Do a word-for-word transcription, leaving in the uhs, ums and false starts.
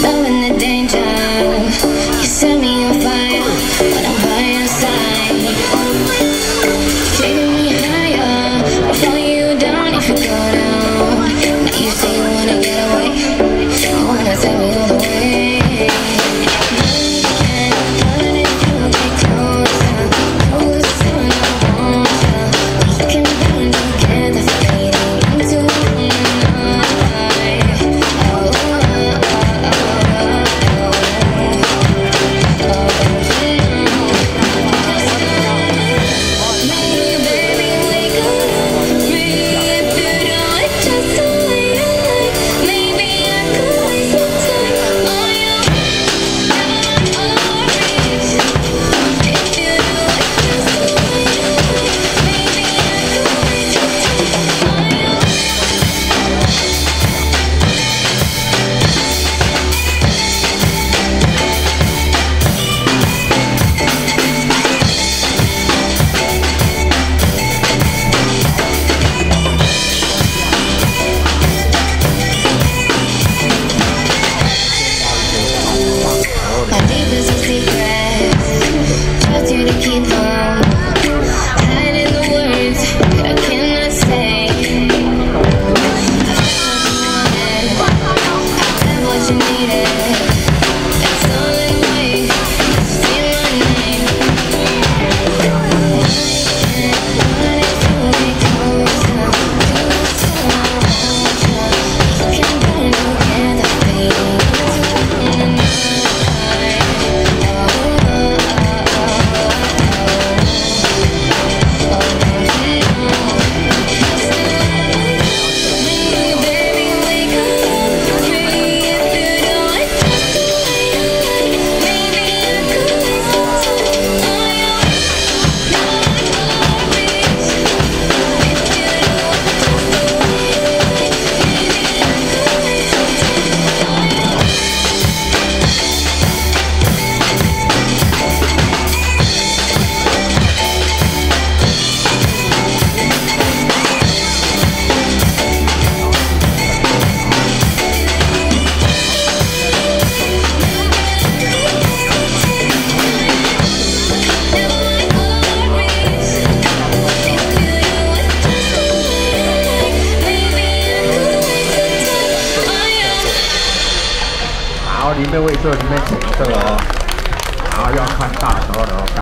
loving the danger. You set me on fire when I'm by your side. Taking me higher, before you down if you go down. Now you say you wanna get away, you wanna take me all the way. My deepest of secrets, trust you to keep them, hiding the words that I cannot say. I got what you needed, that's all in a way. Say my name. I wanted to get closer, closer. We can burn together, baby. 然后里面位置里面请客哦，然后要看大头的哦。